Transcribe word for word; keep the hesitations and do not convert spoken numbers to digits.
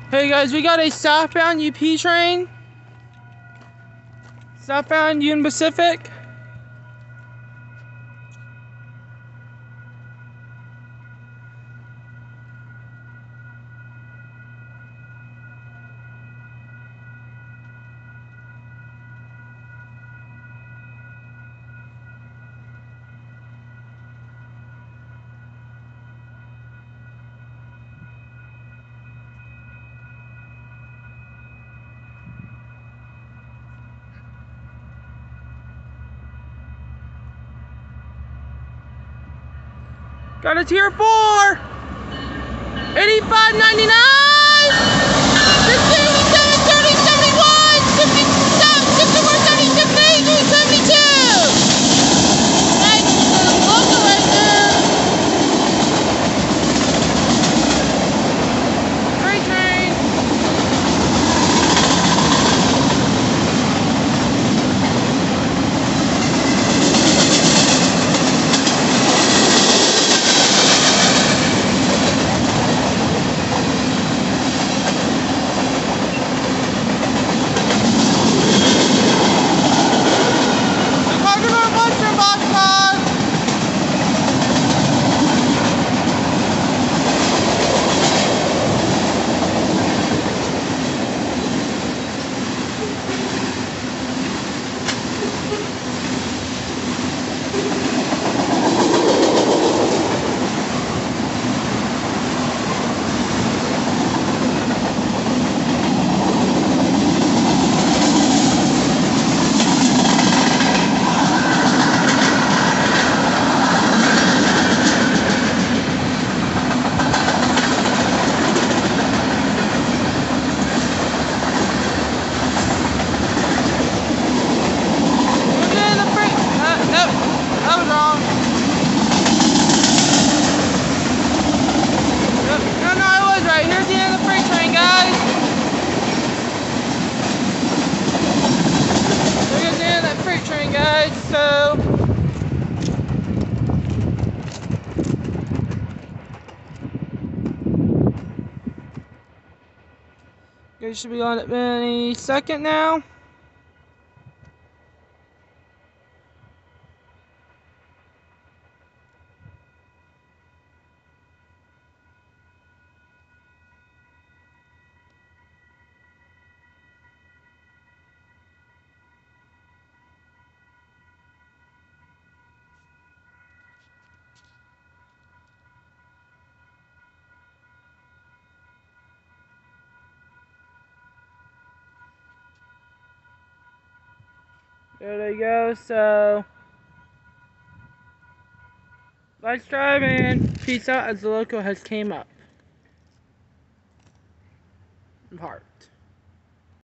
Hey guys, we got a southbound U P train. Southbound Union Pacific. Got a tier four. eighty-five ninety-nine. sixty-seven thirty seventy-one. sixty-seven sixty-one thirty-six eighty seventy-two. That's the local right there. Freight train. Guys, so you should be on it any second now. There they go, so let's drive in. Peace out as the local has came up and parked.